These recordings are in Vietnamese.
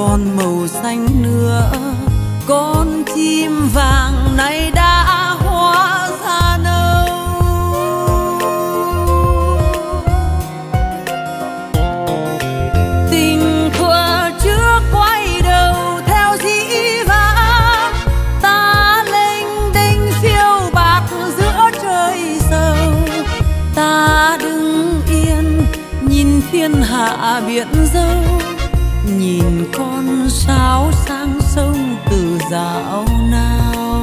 còn màu xanh nữa, con chim vàng nay đã hóa ra đâu. Tình thuở trước quay đầu theo dĩ vãng, ta lênh đênh phiêu bạt giữa trời sầu. Ta đứng yên nhìn thiên hạ biển dâu, nhìn con sáo sang sông từ dạo nào.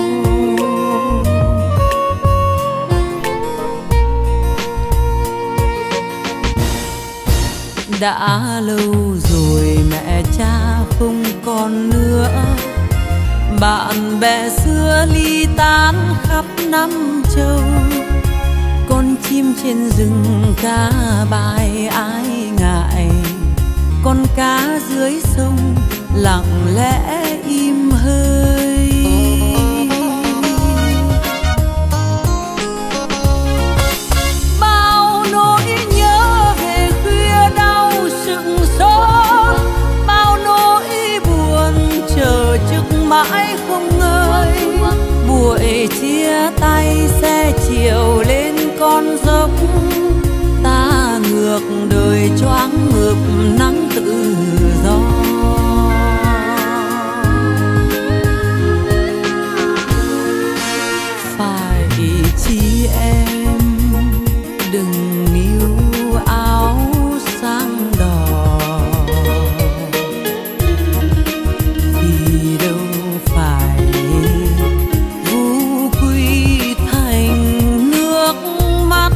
Đã lâu rồi mẹ cha không còn nữa, bạn bè xưa ly tán khắp năm châu. Con chim trên rừng ca bài ai ngại, con cá dưới sông lặng lẽ im hơi. Bao nỗi nhớ về khuya đau sững sốt, bao nỗi buồn chờ trực mãi không ngơi. Buổi chia tay xe chiều lên con dốc, ta ngược đời choáng ngợp nắng tự do. Phải chi em đừng níu áo sang đỏ, vì đâu phải vu quy thành nước mắt.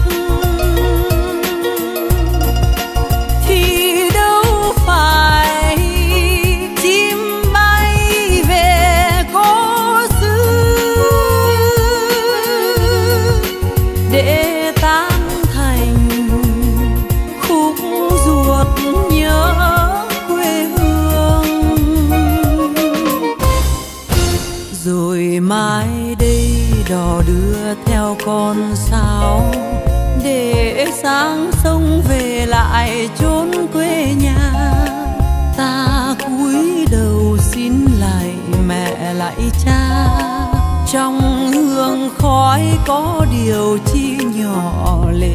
Thì đâu phải chim bay về cố xứ, để tan thành khúc ruột nhớ quê hương. Rồi mai đây đò đưa theo con sáo, để sang sông về lại chốn quê nhà. Ta cúi đầu xin lạy mẹ lạy cha, trong hương khói có điều chi nhỏ lệ.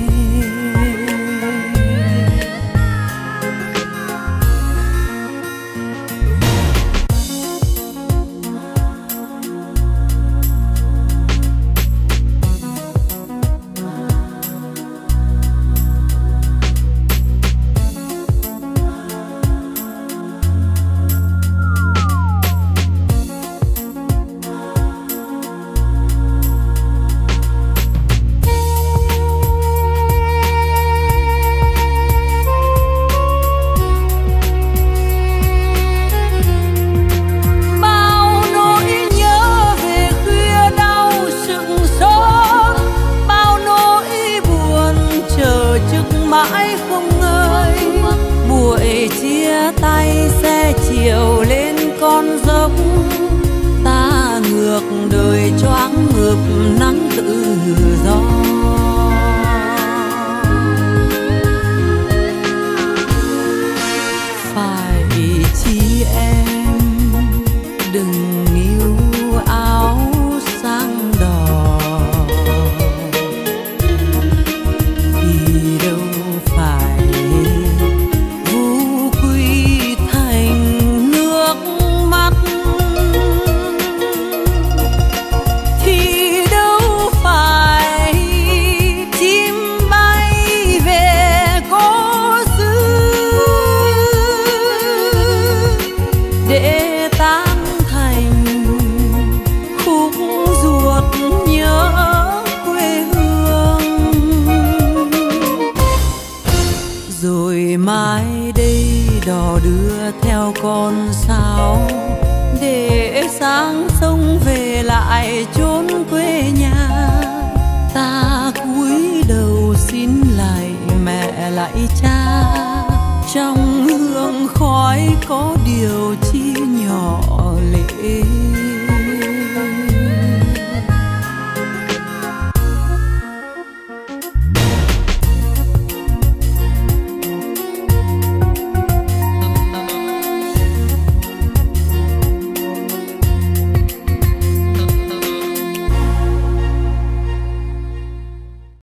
Mãi không ngơi, buổi chia tay xe chiều lên con dốc, ta ngược đời choáng ngợp nắng tự do. Phải chi em đừng níu áo sang đỏ, vì đâu phải vu quy thành nước mắt. Thì đâu phải chim bay về cố xứ, để tan thành khúc ruột nhớ quê hương. Rồi mai đây đò đưa theo con sáo, để sang sông về lại chốn quê nhà. Ta cúi đầu xin lạy mẹ lạy cha, trong hương khói có điều chi nhỏ lệ.